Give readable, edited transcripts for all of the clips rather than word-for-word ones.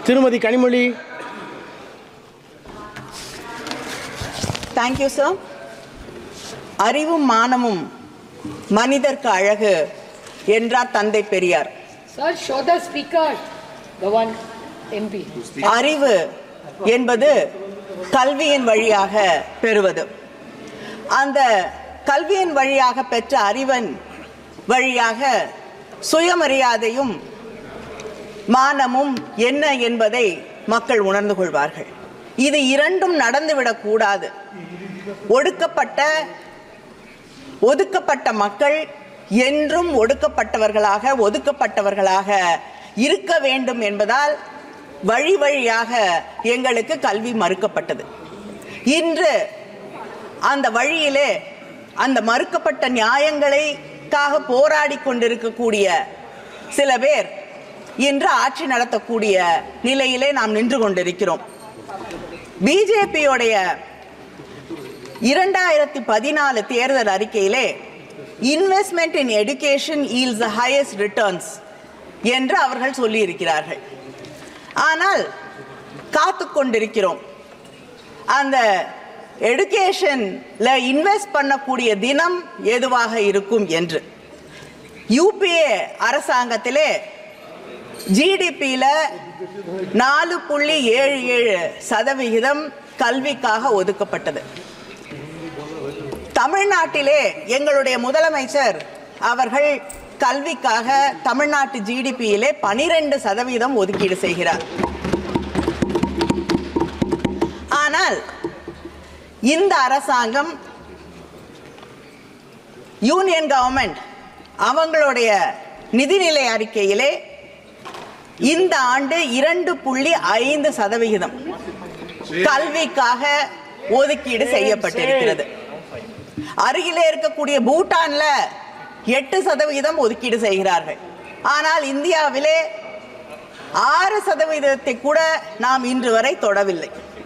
திருமதி Kanimozhi. Thank you, sir. அறிவும் மானமும் மனிதர்க்கு அழகு என்றார் தந்தை Periyar. Sir, show the speaker, the one MP. அறிவு என்பது கல்வியின் வழியாக பெறுவது. அந்த கல்வியின் வழியாக பெற்ற அறிவின் வழியாக சுயமரியாதையும் மானமும் என்ன என்பதை மக்கள் உணர்ந்து கொள்வார்கள். இது இரண்டும் நடந்துவிடக் கூடாது. ஒதுக்கப்பட்ட மக்கள் என்றும் ஒதுக்கப்பட்டவர்களாக இருக்க வேண்டும் என்பதால் வழி வழியாக எங்களுக்கு கல்வி மறுக்கப்பட்டது. இன்று அந்த வழியிலே அந்த மறுக்கப்பட்ட நியாயங்களுக்காக போராடி கொண்டிருக்கக்கூடிய சில பேர் இன்று ஆட்சி நடத்தக்கூடிய நிலையிலே நாம் நின்று கொண்டிருக்கிறோம். பிஜேபியோடைய 2014 தேர்தல் அறிக்கையிலே investment in education yields the highest returns என்று அவர்கள் சொல்லியிருக்கிறார்கள். ஆனால் காத்து கொண்டிருக்கிறோம் அந்த எடுகேஷன்ல இன்வெஸ்ட் பண்ணக்கூடிய தினம் எதுவாக இருக்கும் என்று. யூபிஏ அரசாங்கத்திலே ஜிடிபியில 4.77% கல்விக்காக ஒதுக்கப்பட்டது. தமிழ்நாட்டிலே எங்களுடைய முதலமைச்சர் அவர்கள் கல்விக்காக தமிழ்நாட்டு ஜிடிபியிலே 12% ஒதுக்கீடு செய்கிறார். ஆனால் இந்த அரசாங்கம் யூனியன் கவர்மெண்ட் அவங்களுடைய நிதிநிலை அறிக்கையிலே இந்த ஆண்டு 2.5% கல்விக்காக ஒதுக்கீடு செய்யப்பட்டிருக்கிறது. அருகிலே இருக்கக்கூடிய பூட்டான்ல 8% ஒதுக்கீடு செய்கிறார்கள். ஆனால் இந்தியாவிலே 6% கூட நாம் இன்று வரை தொடவில்லை.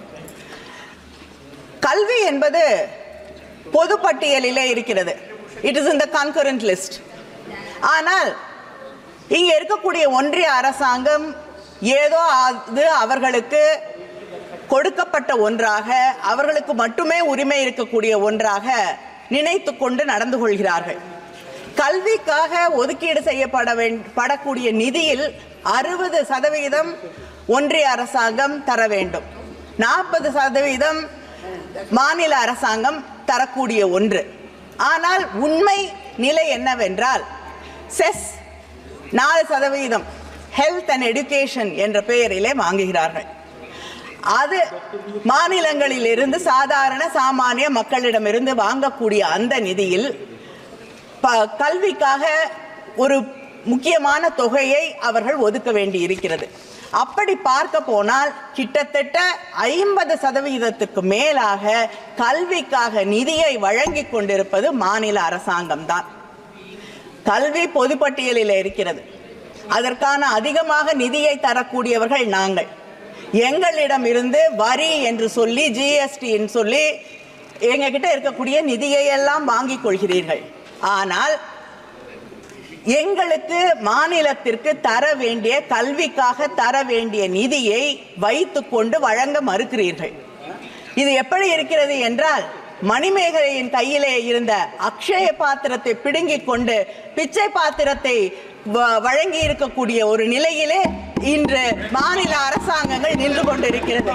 கல்வி என்பது பொது பட்டியலிலே இருக்கிறது. It is in the concurrent list. ஆனால் இங்கே இருக்கக்கூடிய ஒன்றிய அரசாங்கம் ஏதோ அது அவர்களுக்கு கொடுக்கப்பட்ட ஒன்றாக, அவர்களுக்கு மட்டுமே உரிமை இருக்கக்கூடிய ஒன்றாக நினைத்து கொண்டு நடந்து கொள்கிறார்கள். கல்விக்காக ஒதுக்கீடு செய்யப்படக்கூடிய நிதியில் 60% ஒன்றிய அரசாங்கம் தர வேண்டும், 40% மாநில அரசாங்கம் தரக்கூடிய ஒன்று. ஆனால் உண்மை நிலை என்னவென்றால் செஸ் 4% ஹெல்த் அண்ட் எஜுகேஷன் என்ற பெயரிலே வாங்குகிறார்கள். அது மாநிலங்களில் இருந்து சாமானிய மக்களிடமிருந்து வாங்கக்கூடிய அந்த நிதியில் கல்விக்காக ஒரு முக்கியமான தொகையை அவர்கள் ஒதுக்க வேண்டி இருக்கிறது. அப்படி பார்க்க போனால் கிட்டத்தட்ட 50% மேலாக கல்விக்காக நிதியை வழங்கி கொண்டிருப்பது மாநில அரசாங்கம் தான். கல்வி பொதுப்பட்டியலில் இருக்கிறது. அதற்கான அதிகமாக நிதியை தரக்கூடியவர்கள் நாங்கள். எங்களிடம் இருந்து வரி என்று சொல்லி, ஜிஎஸ்டி சொல்லி எங்ககிட்ட இருக்கக்கூடிய நிதியை எல்லாம் வாங்கிக் கொள்கிறீர்கள். ஆனால் எங்களுக்கு மாநிலத்திற்கு தர வேண்டிய, கல்விக்காக தர வேண்டிய நிதியை வைத்துக்கொண்டு வழங்க மறுக்கிறீர்கள். இது எப்படி இருக்கிறது என்றால், மணிமேகலையின் கையிலே இருந்த அக்ஷய பாத்திரத்தை பிடுங்கிக் கொண்டு பிச்சை பாத்திரத்தை வழங்கி இருக்கக்கூடிய ஒரு நிலையிலே இன்று மாநில அரசாங்கங்கள் நின்று கொண்டிருக்கிறது.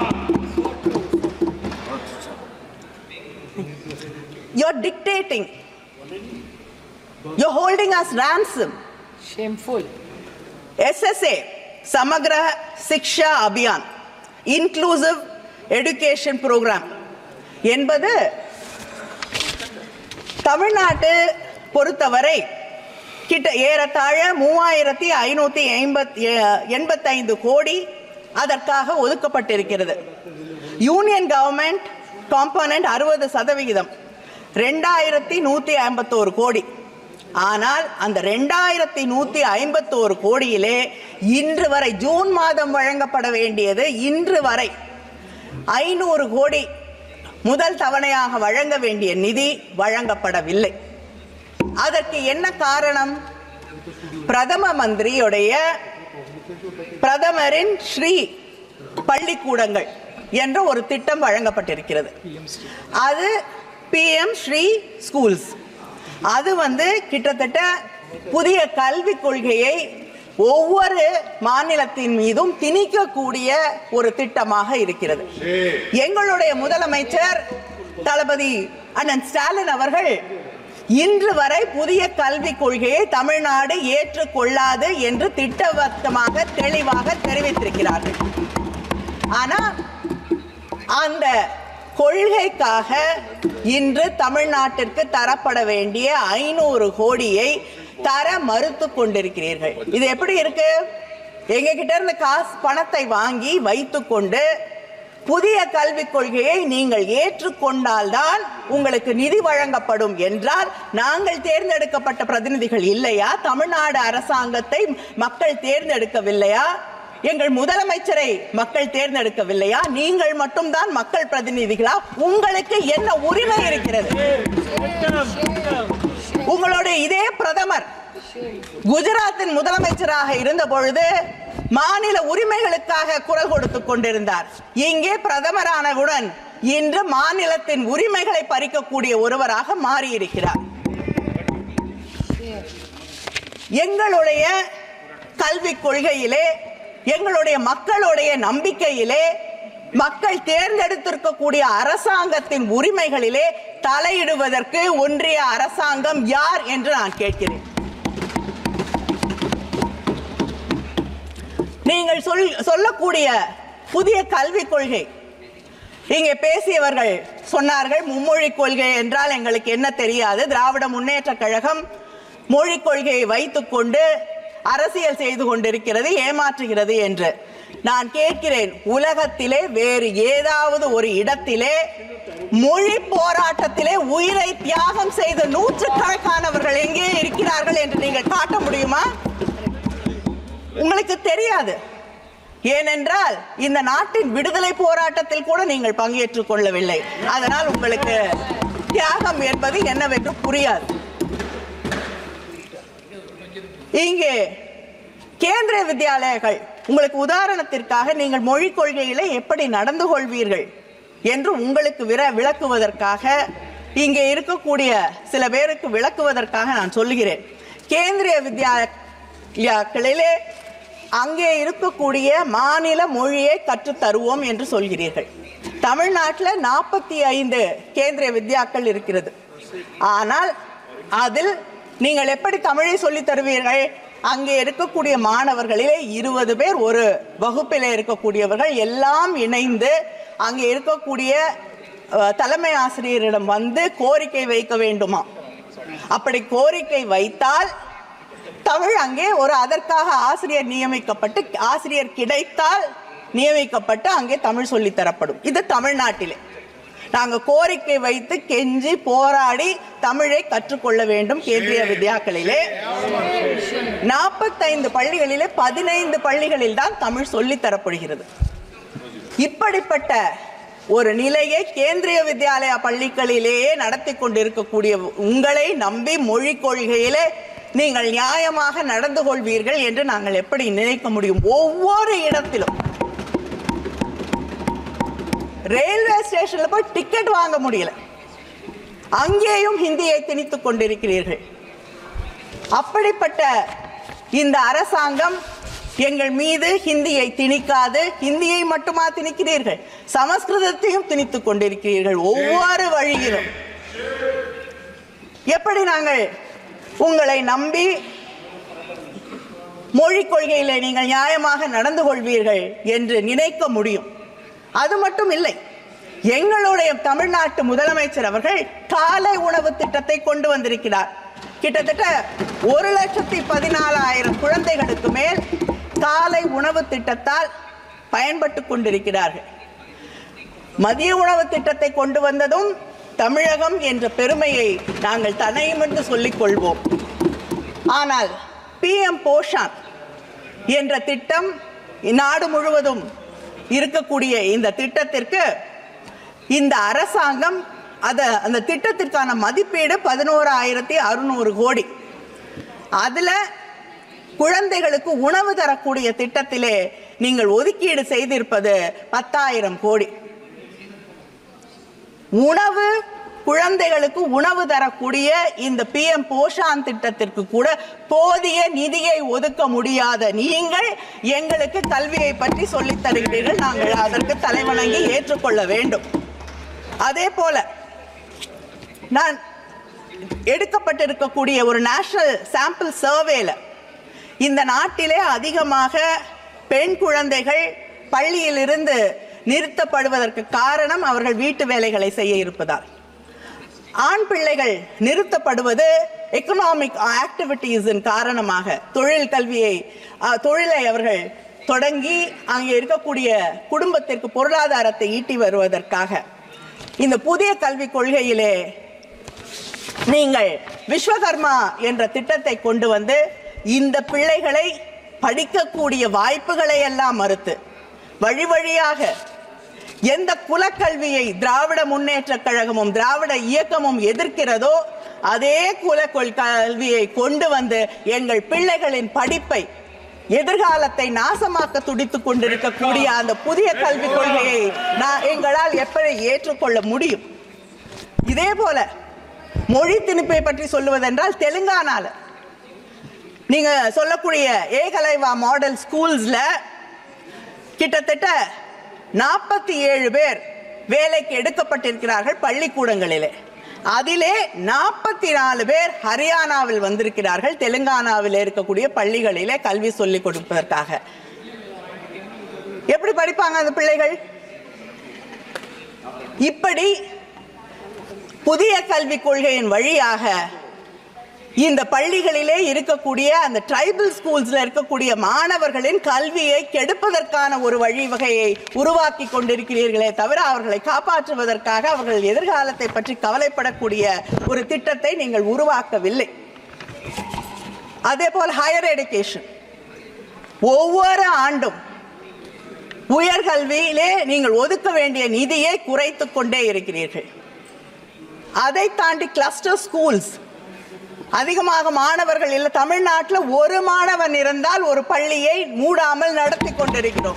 You're dictating. You're holding us ransom. Shameful. SSA, Samagra Shiksha Abhiyan, Inclusive Education Program என்பது தமிழ்நாட்டு பொறுத்தவரை ஏறத்தாழ 3585 கோடி அதற்காக ஒதுக்கப்பட்டிருக்கிறது. யூனியன் கவர்மெண்ட் காம்பனன்ட் 60%, 2151 கோடி. ஆனால் அந்த 2151 கோடியிலே இன்று வரை, ஜூன் மாதம் வழங்கப்பட வேண்டியது இன்று வரை 500 கோடி முதல் தவணையாக வழங்க வேண்டிய நிதி வழங்கப்படவில்லை. அதற்கு என்ன காரணம்? பிரதமரின் ஸ்ரீ பள்ளிக்கூடங்கள் என்ற ஒரு திட்டம் வழங்கப்பட்டிருக்கிறது. அது PM ஸ்ரீ ஸ்கூல்ஸ். அது கிட்டத்தட்ட புதிய கல்விக் கொள்கையை ஒவ்வொரு மாநிலத்தின் மீதும் திணிக்கக்கூடிய ஒரு திட்டமாக இருக்கிறது. எங்களுடைய முதலமைச்சர் தளபதி அண்ணன் ஸ்டாலின் அவர்கள் இன்று வரை புதிய கல்விக் கொள்கையை தமிழ்நாடு ஏற்றுக்கொள்ளாது என்று திட்டவட்டமாக தெளிவாக தெரிவித்திருக்கிறார்கள். ஆனால் அந்த கொள்கைக்காக இன்று தமிழ்நாட்டிற்கு தரப்பட வேண்டிய 500 கோடியை தர மறுத்து கொண்டிருக்கிறீர்கள். இது எப்படி இருக்கு? எங்க கிட்ட இருந்து பணத்தை வாங்கி வைத்துக்கொண்டு புதிய கல்விக் கொள்கையை நீங்கள் ஏற்றுக்கொண்டால்தான் உங்களுக்கு நிதி வழங்கப்படும் என்றால் நாங்கள் தேர்ந்தெடுக்கப்பட்ட பிரதிநிதிகள் இல்லையா? தமிழ்நாடு அரசாங்கத்தை மக்கள் தேர்ந்தெடுக்கவில்லையா? எங்கள் முதலமைச்சரை மக்கள் தேர்ந்தெடுக்கவில்லையா? நீங்கள் மட்டும்தான் மக்கள் பிரதிநிதிகளா? உங்களுக்கு என்ன உரிமை இருக்கிறது? உங்களுடைய இதே பிரதமர் குஜராத்தின் முதலமைச்சராக இருந்த பொழுது மாநில உரிமைகளுக்காக குரல் கொடுத்துக் கொண்டிருந்தார். இங்கே பிரதமரானவுடன் இன்று மாநிலத்தின் உரிமைகளை பறிக்கக்கூடிய ஒருவராக மாறியிருக்கிறார். எங்களுடைய கல்விக் கொள்கையிலே, எங்களுடைய மக்களுடைய நம்பிக்கையிலே, மக்கள் தேர்ந்தெடுத்திருக்கக்கூடிய அரசாங்கத்தின் உரிமைகளிலே தலையிடுவதற்கு ஒன்றிய அரசாங்கம் யார் என்று நான் கேட்கிறேன். நீங்கள் சொல்லக்கூடிய புதிய கல்விக் கொள்கை, இங்கே பேசியவர்கள் சொன்னார்கள் மும்மொழி கொள்கை என்றால் எங்களுக்கு என்ன தெரியாது, திராவிட முன்னேற்ற கழகம் மொழிக் கொள்கையை வைத்துக் கொண்டு அரசியல் செய்து கொண்டிருக்கிறது, ஏமாற்றுகிறது என்று. நான் கேட்கிறேன், உலகத்திலே வேறு ஏதாவது ஒரு இடத்திலே மொழி போராட்டத்திலே உயிரை தியாகம் செய்த நூற்றுக்கணக்கானவர்கள் எங்கே இருக்கிறார்கள் என்று நீங்கள் காட்ட முடியுமா? உங்களுக்கு தெரியாது. ஏனென்றால் இந்த நாட்டின் விடுதலை போராட்டத்தில் கூட நீங்கள் பங்கேற்றுக் கொள்ளவில்லை. அதனால் உங்களுக்கு தியாகம் என்பது என்னவென்று புரியாது. இங்கே கேந்திரிய வித்யாலயங்கள், உங்களுக்கு உதாரணத்திற்காக நீங்கள் மொழிக் கொள்கையிலே எப்படி நடந்து கொள்வீர்கள் என்று உங்களுக்கு விளக்குவதற்காக, இங்கே இருக்கக்கூடிய சில பேருக்கு விளக்குவதற்காக நான் சொல்லுகிறேன். கேந்திரிய வித்யாலயங்களிலே அங்கே இருக்கக்கூடிய மாநில மொழியை கற்றுத் தருவோம் என்று சொல்கிறீர்கள். தமிழ்நாட்டில் 45 கேந்திரிய வித்யாக்கள் இருக்கிறது. ஆனால் அதில் நீங்கள் எப்படி தமிழை சொல்லித் தருவீர்கள்? அங்கே இருக்கக்கூடிய மாணவர்களிலே 20 பேர் ஒரு வகுப்பிலே இருக்கக்கூடியவர்கள் எல்லாம் இணைந்து அங்கே இருக்கக்கூடிய தலைமை ஆசிரியரிடம் கோரிக்கை வைக்க வேண்டுமா? அப்படி கோரிக்கை வைத்தால் தமிழ் அங்கே அதற்காக ஆசிரியர் நியமிக்கப்பட்டு, ஆசிரியர் கிடைத்தால் நியமிக்கப்பட்டு அங்கே தமிழ் சொல்லித் தரப்படும். இது தமிழ்நாட்டிலே நாங்கள் கோரிக்கை வைத்து கெஞ்சி போராடி தமிழை கற்றுக்கொள்ள வேண்டும். கேந்திரிய வித்யாக்களிலே 45 பள்ளிகளிலே 15 பள்ளிகளில் தான் தமிழ் சொல்லித் தரப்படுகிறது. இப்படிப்பட்ட ஒரு நிலையை கேந்திரிய வித்யாலயா பள்ளிகளிலேயே நடத்தி கொண்டிருக்கக்கூடிய உங்களை நம்பி மொழிக் கொள்கையிலே நீங்கள் நியாயமாக நடந்து கொள்வீர்கள் என்று நாங்கள் எப்படி நினைக்க முடியும்? ஒவ்வொரு இடத்திலும் ரயில்வே ஸ்டேஷன்ல போய் டிக்கெட் வாங்க முடியல, அங்கேயும் ஹிந்தியை திணித்துக் கொண்டிருக்கிறீர்கள். அப்படிப்பட்ட இந்த அரசாங்கம் எங்கள் மீது ஹிந்தியை திணிக்காது. ஹிந்தியை மட்டுமா திணிக்கிறீர்கள், சமஸ்கிருதத்தையும் திணித்துக் கொண்டிருக்கிறீர்கள். ஒவ்வொரு வழியிலும் எப்படி நாங்கள் உங்களை நம்பி மொழிக் கொள்கையிலே நீங்கள் நியாயமாக நடந்து கொள்வீர்கள் என்று நினைக்க முடியும்? அது மட்டும் இல்லை, எங்களுடைய தமிழ்நாட்டு முதலமைச்சர் அவர்கள் காலை உணவு திட்டத்தை கொண்டு வந்திருக்கிறார். கிட்டத்தட்ட 1,14,000 குழந்தைகளுக்கு மேல் காலை உணவு திட்டத்தால் பயன்பட்டு கொண்டிருக்கிறார்கள். மதிய உணவு திட்டத்தை கொண்டு வந்ததும் தமிழகம் என்ற பெருமையை நாங்கள் தனையுமென்று சொல்லிக் கொள்வோம். ஆனால் PM போஷான் என்ற திட்டம் நாடு முழுவதும் இருக்கக்கூடிய இந்த திட்டத்திற்கு இந்த அரசாங்கம் அந்த திட்டத்திற்கான மதிப்பீடு 11,600 கோடி. அதில் குழந்தைகளுக்கு உணவு தரக்கூடிய திட்டத்திலே நீங்கள் ஒதுக்கீடு செய்திருப்பது 10,000 கோடி. உணவு, குழந்தைகளுக்கு உணவு தரக்கூடிய இந்த PM போஷான் திட்டத்திற்கு கூட போதிய நிதியை ஒதுக்க முடியாத நீங்கள் எங்களுக்கு கல்வியை பற்றி சொல்லித் தருகிறீர்கள். நாங்கள் அதற்கு தலைவணங்கி ஏற்றுக்கொள்ள வேண்டும். அதே போல நான் எடுக்கப்பட்டிருக்கக்கூடிய ஒரு நேஷனல் சாம்பிள் சர்வேல இந்த நாட்டிலே அதிகமாக பெண் குழந்தைகள் பள்ளியிலிருந்து நிறுத்தப்படுவதற்கு காரணம் அவர்கள் வீட்டு வேலைகளை செய்ய இருப்பதால். ஆண் பிள்ளைகள் நிறுத்தப்படுவது எக்கனாமிக் ஆக்டிவிட்டீஸின் காரணமாக, தொழிலை அவர்கள் தொடங்கி அங்கே இருக்கக்கூடிய குடும்பத்திற்கு பொருளாதாரத்தை ஈட்டி வருவதற்காக. இந்த புதிய கல்விக் கொள்கையிலே நீங்கள் விஸ்வகர்மா என்ற திட்டத்தை கொண்டு வந்து இந்த பிள்ளைகளை படிக்கக்கூடிய வாய்ப்புகளை எல்லாம் மறுத்து வழி வழியாக எந்த குலக்கல்வியை திராவிட முன்னேற்ற கழகமும் திராவிட இயக்கமும் எதிர்க்கிறதோ அதே கல்வியை கொண்டு வந்து எங்கள் பிள்ளைகளின் படிப்பை, எதிர்காலத்தை நாசமாக்க துடித்துக் கொண்டிருக்கக்கூடிய அந்த புதிய கல்விக் கொள்கையை எங்களால் எப்படி ஏற்றுக்கொள்ள முடியும்? இதே போல மொழி திணிப்பை பற்றி சொல்லுவதென்றால், தெலுங்கானால நீங்க சொல்லக்கூடிய ஏகலைவா மாடல் ஸ்கூல்ஸ்ல கிட்டத்தட்ட 47 பேர் வேலைக்கு எடுக்கப்பட்டிருக்கிறார்கள் பள்ளிக்கூடங்களிலே. அதிலே 44 பேர் ஹரியானாவில் வந்திருக்கிறார்கள், தெலுங்கானாவில் இருக்கக்கூடிய பள்ளிகளிலே கல்வி சொல்லிக் கொடுப்பதற்காக. எப்படி படிப்பாங்க அந்த பிள்ளைகள்? இப்படி புதிய கல்விக் கொள்கையின் வழியாக இந்த பள்ளிகளிலே இருக்கக்கூடிய அந்த ட்ரைபல் ஸ்கூல்ஸ்ல இருக்கக்கூடிய மாணவர்களின் கல்வியை கெடுப்பதற்கான ஒரு வழிவகையை உருவாக்கி கொண்டிருக்கிறீர்களே தவிர அவர்களை காப்பாற்றுவதற்காக, அவர்கள் எதிர்காலத்தை பற்றி கவலைப்படக்கூடிய ஒரு திட்டத்தை நீங்கள் உருவாக்கவில்லை. அதே போல் ஹையர் எஜுகேஷன், ஒவ்வொரு ஆண்டும் உயர்கல்வியிலே நீங்கள் ஒதுக்க வேண்டிய நிதியை குறைத்துக் கொண்டே இருக்கிறீர்கள். அதை தாண்டி கிளஸ்டர் ஸ்கூல்ஸ், அதிகமாக மாணவர்கள் இல்லை. தமிழ்நாட்டில் ஒரு மாணவன் இருந்தால் ஒரு பள்ளியை மூடாமல் நடத்தி கொண்டிருக்கிறோம்.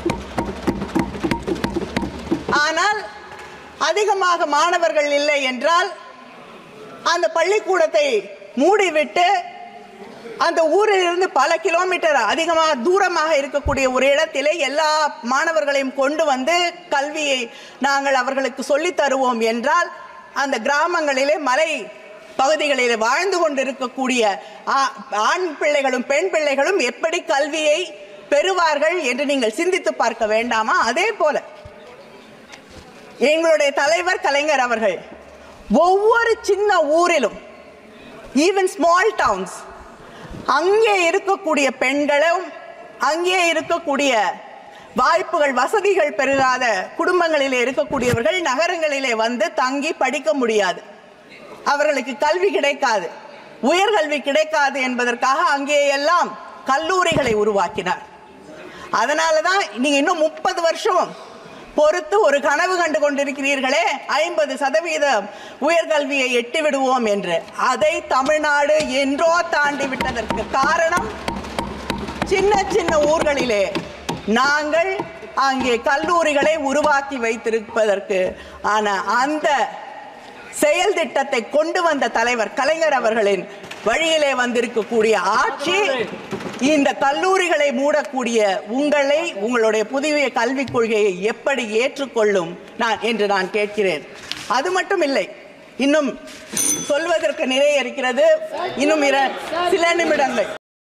ஆனால் அதிகமாக மாணவர்கள் இல்லை என்றால் அந்த பள்ளிக்கூடத்தை மூடிவிட்டு அந்த ஊரிலிருந்து பல கிலோமீட்டர் அதிகமாக தூரமாக இருக்கக்கூடிய ஒரு இடத்திலே எல்லா மாணவர்களையும் கொண்டு வந்து கல்வியை நாங்கள் அவர்களுக்கு சொல்லித் தருவோம் என்றால் அந்த கிராமங்களிலே மலை பகுதிகளில் வாழ்ந்து கொண்டிருக்கக்கூடிய ஆண் பிள்ளைகளும் பெண் பிள்ளைகளும் எப்படி கல்வியை பெறுவார்கள் என்று நீங்கள் சிந்தித்து பார்க்க வேண்டாமா? அதே போல எங்களுடைய தலைவர் கலைஞர் அவர்கள் ஒவ்வொரு சின்ன ஊரிலும், ஈவன் ஸ்மால் டவுன்ஸ், அங்கே இருக்கக்கூடிய பெண்களும் அங்கே இருக்கக்கூடிய வாய்ப்புகள் வசதிகள் பெறாத குடும்பங்களிலே இருக்கக்கூடியவர்கள் நகரங்களிலே வந்து தங்கி படிக்க முடியாது, அவர்களுக்கு கல்வி கிடைக்காது, உயர்கல்வி கிடைக்காது என்பதற்காக அங்கே எல்லாம் கல்லூரிகளை உருவாக்கினார். அதனால தான் நீங்க இன்னும் 30 வருஷம் பொறுத்து ஒரு கனவு கண்டு கொண்டிருக்கிறீர்களே 50% உயர்கல்வியை எட்டி விடுவோம் என்று. அதை தமிழ்நாடு என்றோ தாண்டி விட்டதற்கு காரணம் சின்ன சின்ன ஊர்களிலே நாங்கள் அங்கே கல்லூரிகளை உருவாக்கி வைத்திருப்பதற்கு ஆன அந்த செயல் திட்டத்தை கொண்டு வந்த தலைவர் கலைஞர் அவர்களின் வழியிலே வந்திருக்கக்கூடிய ஆட்சி இந்த கல்லூரிகளை மூடக்கூடிய உங்களை, உங்களுடைய புதிய கல்விக் கொள்கையை எப்படி ஏற்றுக்கொள்ளும் என்று நான் கேட்கிறேன். அது மட்டும் இல்லை, இன்னும் சொல்வதற்கு நிறைய இருக்கிறது. இன்னும் சில நிமிடங்கள்.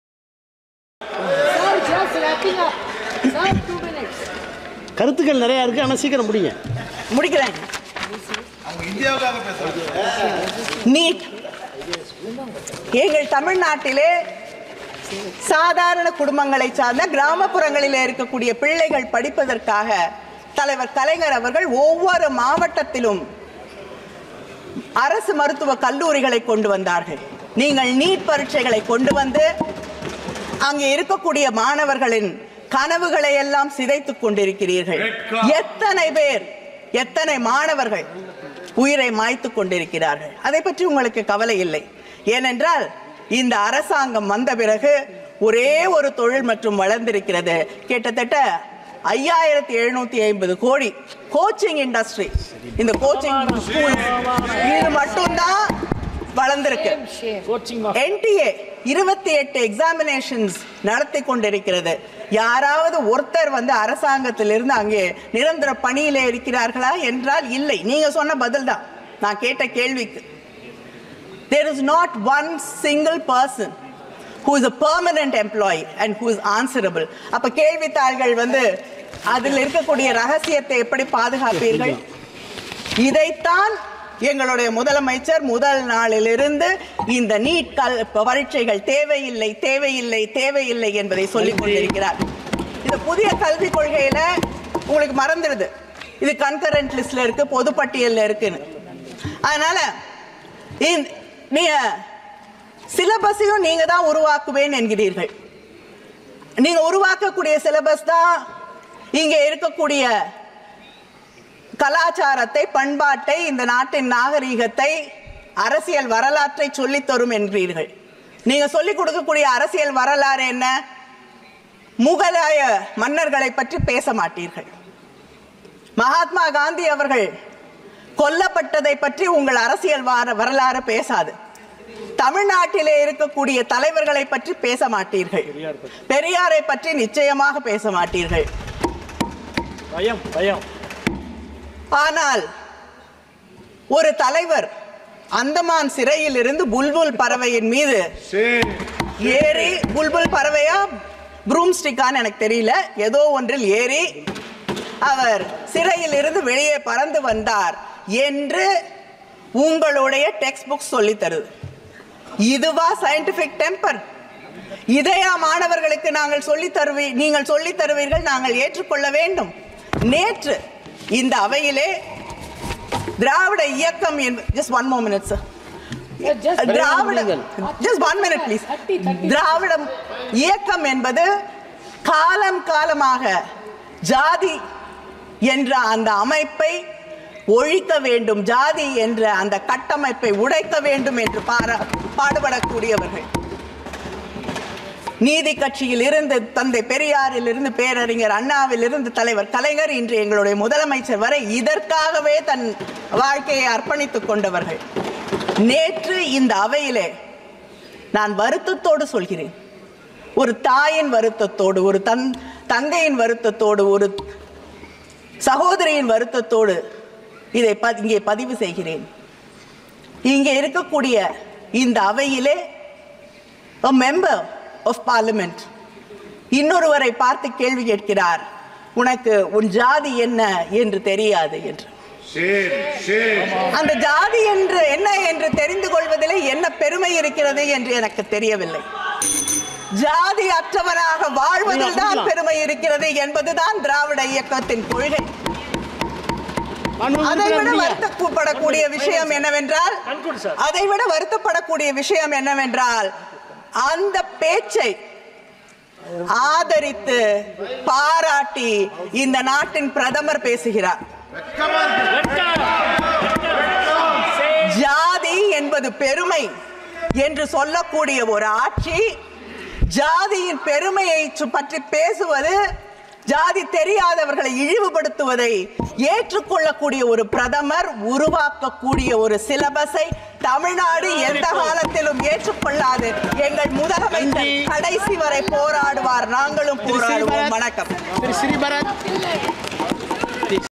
கருத்துக்கள் நிறைய இருக்கு, ஆனால் சீக்கிரம் முடிக்கிறேன். நீட் எங்கள் தமிழ்நாட்டிலே சாதாரண குடும்பங்களை சார்ந்த கிராமப்புறங்களிலே இருக்கக்கூடிய பிள்ளைகள் படிப்பதற்காக தலைவர் கலைஞர் அவர்கள் ஒவ்வொரு மாவட்டத்திலும் அரசு மருத்துவ கல்லூரிகளை கொண்டு வந்தார்கள். நீங்கள் நீட் பரீட்சைகளை கொண்டு வந்து அங்கே இருக்கக்கூடிய மாணவர்களின் கனவுகளை எல்லாம் சிதைத்துக் கொண்டிருக்கிறீர்கள். எத்தனை பேர், எத்தனை மாணவர்கள் உயிரை மாய்த்து கொண்டிருக்கிறார்கள். அதை பற்றி உங்களுக்கு கவலை இல்லை. ஏனென்றால் இந்த அரசாங்கம் வந்த பிறகு ஒரே ஒரு தொழில் மற்றும் வளர்ந்திருக்கிறது. கிட்டத்தட்ட 5750 கோடி கோச்சிங் இண்டஸ்ட்ரி, இந்த கோச்சிங் ஸ்கூல் இது மட்டும்தான் வளர்ந்திருக்கு. NTA 28 எக்ஸாமினேஷன்ஸ் நடத்தி கொண்டிருக்கிறது. யாராவது ஒருத்தர் அரசாங்கத்திலிருந்து அங்கே நிரந்தர பணியிலே இருக்கிறார்களா என்றால் இல்லை. நீங்க சொன்ன பதில் தான் நான் கேட்ட கேள்விக்கு. There is not one single person who is a permanent employee and who is answerable. அப்ப கேள்வித்தாள்கள் அதில் இருக்கக்கூடிய ரகசியத்தை எப்படி பாதுகாப்பீர்கள்? இதைத்தான் எங்களுடைய முதலமைச்சர் முதல் நாளிலிருந்து இந்த நீட் பரீட்சைகள் தேவையில்லை தேவையில்லை தேவையில்லை என்பதை சொல்லிக் கொண்டிருக்கிறார். இந்த புதிய கல்விக் கொள்கையில உங்களுக்கு மறந்துடுது, இது கன்கரண்ட் லிஸ்ட்ல இருக்கு, பொதுப்பட்டியல்ல இருக்குன்னு. அதனால நீங்க சிலபஸையும் நீங்க தான் உருவாக்குவேன் என்கிறீர்கள். நீங்க உருவாக்கக்கூடிய சிலபஸ் தான் இங்க இருக்கக்கூடிய கலாச்சாரத்தை, பண்பாட்டை, இந்த நாட்டின் நாகரீகத்தை, அரசியல் வரலாற்றை சொல்லித் தரும் என்கிறீர்கள். நீங்க சொல்லிக் கொடுக்கக்கூடிய அரசியல் வரலாறு என்ன? முகலாய மன்னர்களை பற்றி பேச மாட்டீர்கள். மகாத்மா காந்தி அவர்கள் கொல்லப்பட்டதை பற்றி உங்கள் அரசியல் வரலாறு பேசாது. தமிழ்நாட்டிலே இருக்கக்கூடிய தலைவர்களை பற்றி பேச மாட்டீர்கள். பெரியாரை பற்றி நிச்சயமாக பேச மாட்டீர்கள். ஆனால் ஒரு தலைவர் அந்தமான் சிறையில் இருந்து புல்புல் பறவையின் மீது ஏறி, புல்புல் பறவையா ப்ரூம்ஸ்டிக்கான்னு எனக்கு தெரியல, ஏதோ ஒன்றில் ஏறி அவர் சிறையில் இருந்து வெளியே பறந்து வந்தார் என்று உங்களுடைய டெக்ஸ்ட் புக் சொல்லி தருது. இதுவா சயின்டிபிக் டெம்பர்? இதையா மாணவர்களுக்கு நீங்கள் சொல்லி தருவீர்கள், நாங்கள் ஏற்றுக்கொள்ள வேண்டும்? நேற்று இந்த அவையிலே திராவிட இயக்கம் திராவிட இயக்கம் என்பது காலம் காலமாக ஜாதி என்ற அந்த அமைப்பை ஒழிக்க வேண்டும், ஜாதி என்ற அந்த கட்டமைப்பை உடைக்க வேண்டும் என்று பாடுபடக்கூடியவர்கள். நீதி கட்சியில் இருந்து தந்தை பெரியாரில் இருந்து பேரறிஞர் அண்ணாவில் இருந்து தலைவர் கலைஞர், இன்று எங்களுடைய முதலமைச்சர் வரை இதற்காகவே தன் வாழ்க்கையை அர்ப்பணித்துக் கொண்டவர்கள். நேற்று இந்த அவையிலே நான் வருத்தத்தோடு சொல்கிறேன், ஒரு தாயின் வருத்தத்தோடு, ஒரு தந்தையின் வருத்தத்தோடு, ஒரு சகோதரியின் வருத்தத்தோடு இதை இங்கே பதிவு செய்கிறேன். இங்கே இருக்கக்கூடிய இந்த அவையிலே a member of parliament இன்னொருவரை பார்த்து கேள்வி கேட்கிறார், உனக்கு உன் ஜாதி என்ன என்று தெரியாது என்று. அந்த ஜாதி என்று என்ன என்று தெரிந்து கொள்வதிலே என்ன பெருமை இருக்கிறது என்று எனக்கு தெரியவில்லை. ஜாதி அற்றவராக வாழ்வதில் தான் பெருமை இருக்கிறது என்பதுதான் திராவிட இயக்கத்தின் கொள்கை. அதைவிட வருத்தப்படக்கூடிய விஷயம் என்னவென்றால் அந்த பேச்சை ஆதரித்து பாராட்டி இந்த நாட்டின் பிரதமர் பேசுகிறார். ஜாதி என்பது பெருமை என்று சொல்லக்கூடிய ஒரு ஆட்சி ஜாதியின் பெருமையை பற்றி பேசுவது, ஜாதி தெரியாதவர்களை இழிவுபடுத்துவதை ஏற்றுக்கொள்ளக்கூடிய ஒரு பிரதமர் உருவாக்கக்கூடிய ஒரு சிலபஸை தமிழ்நாடு எந்த காலத்திலும் ஏற்றுக்கொள்ளாது. எங்கள் முதலமைச்சர் கடைசி வரை போராடுவார், நாங்களும் போராடுவோம். வணக்கம்.